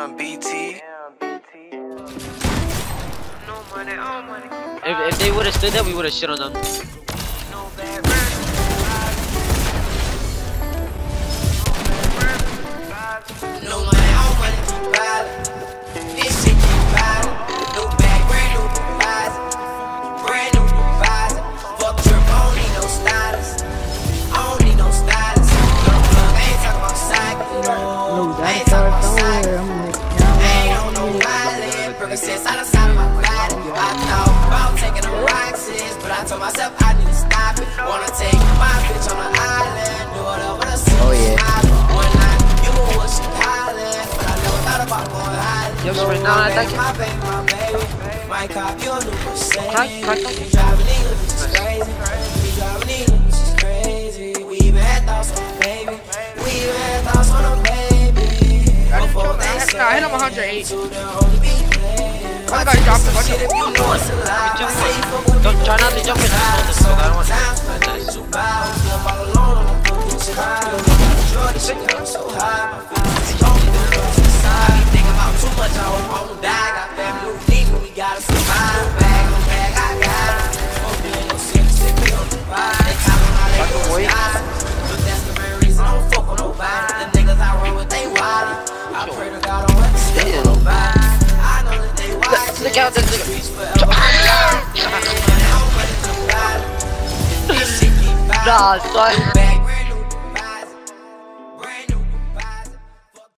Damn, BT. If they would have stood there, we would have shit on them. No money, all money keep violent. This shit keep violent. No bag, brand new deposit. Brand new deposit. Fuck trip, I don't need no stylist. I don't need no stylist. No plug, I ain't talking about cycle. I ain't talking about cycle. I ain't on no violent. Percocets out of my body. I thought about taking a Roxas, but I told myself I need to stop it. Wanna take my bitch on the island. Do whatever the sun. Oh yeah. One night, you were what she calling, but I never thought about going high. Yo, spring down, I think. My baby, my cop, you a new Mercedes. Crack. We driving England, which is crazy. We driving England, which is crazy. We even had thoughts on a baby. We even had thoughts on a baby. Before they said, I hit him 108. to the only be played. I gotta drop the bunch Shit, if you know it's a lie, I say fuck with Don't try not to jump in the I don't want sometimes too bad, I'm still all alone on the boat, it's high. Jordan, shit got so high, my feelings don't even go to the side. You think about too much, I won't die. Got family who need me, we gotta survive. Bag, I got it. Oh, yeah, no sick, we on the ride. They counting how they go sky. But that's the very reason I don't fuck with nobody. The niggas I roll with, they wild. I pray to God I don't understand nobody. I know that they watch. Look out, this nigga. Nah, son.